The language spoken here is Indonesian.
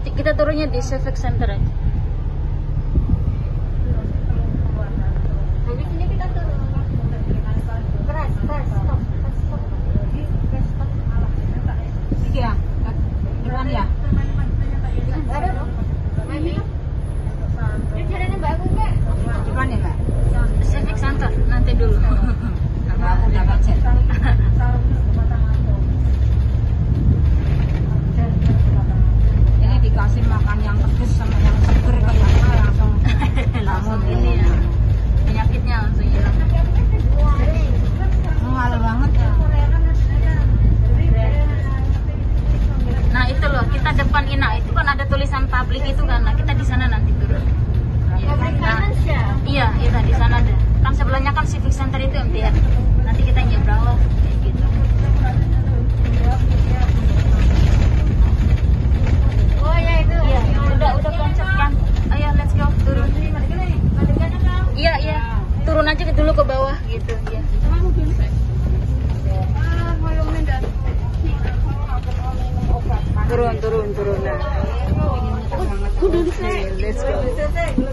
kita turunnya di Civic Center aja. Habis ini kita turun. Press, stop. Ya, depan ya. Ada dong. Mami. Ini jalannya bagus nggak? Depan ya, Mbak. Civic Center nanti dulu. Karena aku udah budget. Ini dikasih makan yang pedes sama yang seger kayaknya langsung Langsung ini ya. Penyakitnya langsung hilang. mahal banget ya. Nah itu loh, kita depan Ina itu kan ada tulisan publik itu kan, nah kita di sana nanti turun. Ya, iya, di sana ada. Kan sebelahnya kan Civic Center itu MTN. Nanti kita nyebrang loh, kayak gitu. Oh ya itu. Iya, udah konsep kan. Ayo let's go turun. Iya, turun aja dulu ke bawah gitu ya. Turun. Nah. Let's go.